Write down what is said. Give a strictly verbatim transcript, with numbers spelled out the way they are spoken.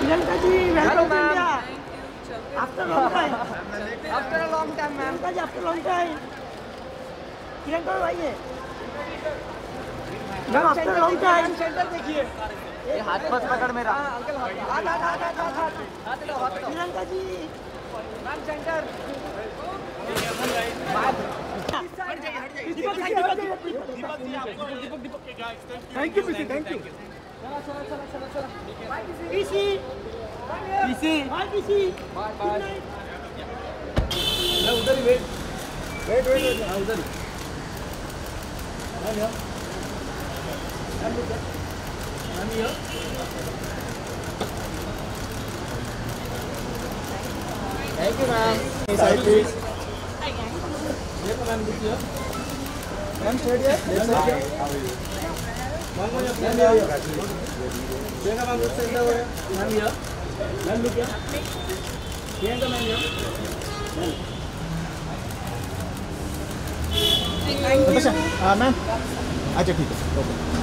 Priyanka ji, welcome to India. Thank you. After a long time. After a long time, ma'am. Priyanka ji, after a long time. Priyanka आइए. Ma'am after long time center देखिए. ये हाथ बस पकड़ मेरा. Uncle हाथ हाथ हाथ हाथ हाथ हाथ. हाथ लो हाथ लो. Priyanka ji. Ma'am center. Thank you PC thank you. चला चला चला चला चला. PC. PC. Bye PC. Bye bye. मैं उधर ही वेट. वेट वेट हां उधर ही. Ma'am I'm here. Thank you, ma'am. Side, please. Here, ma'am, look here. Ma'am, straight here. Left side here. Ma'am, ma'am, here. Priyanka, ma'am, look side here. Ma'am, here. Ma'am, look here. Priyanka, ma'am, here. Ma'am. Thank you. Ah, ma'am. अच्छा ठीक है. Okay.